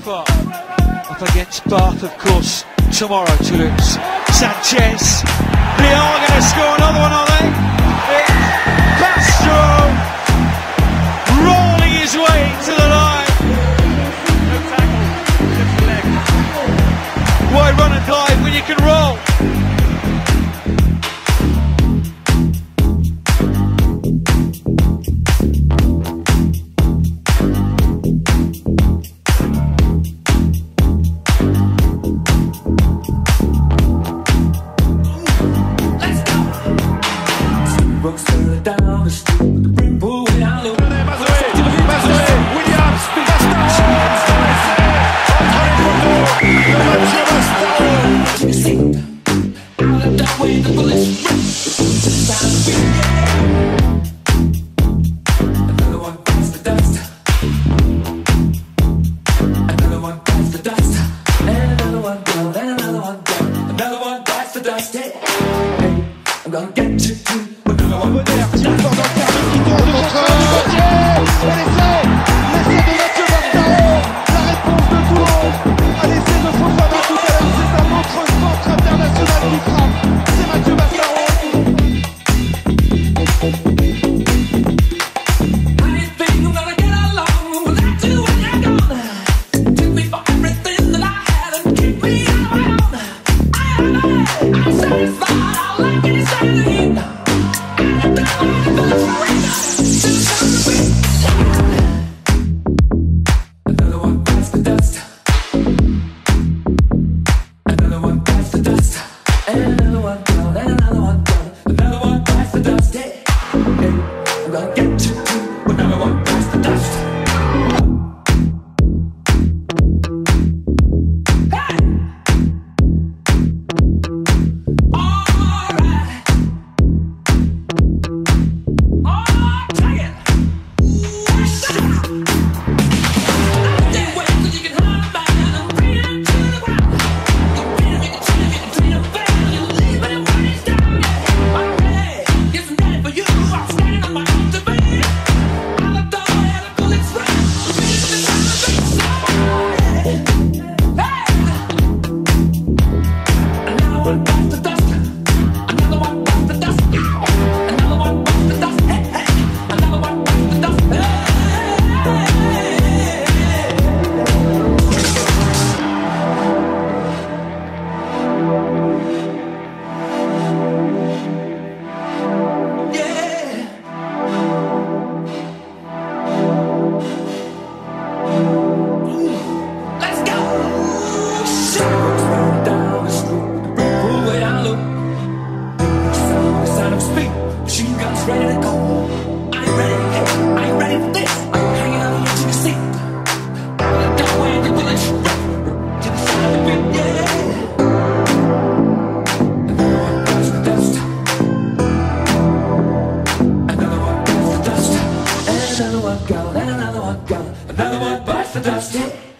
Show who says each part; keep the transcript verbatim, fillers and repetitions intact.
Speaker 1: Super up against Bath, of course, tomorrow, Toulouse. Sanchez. Lyon are going to score another one, are they? It's Castro rolling his way to the line. No tackle, just leg. Why run and dive when you can roll?
Speaker 2: Brooks further down the street with the brim pulled down low.
Speaker 3: Williams,
Speaker 2: You see, out of that way the bullets rip to the side of the yeah. Another one bites the dust. Another one bites the dust. And another one down, and another one down. Another one bites the dust. Yeah. Hey, I'm gonna get you too. Another one bites the dust. Ready to go. I ain't ready, I ain't ready for this. I'm hanging out on to the seat. Out of that way, the bullets to the side of it, yeah. Another one bites the dust. Another one bites the dust. And another one gone, and another one gone. Another one bites the dust, yeah.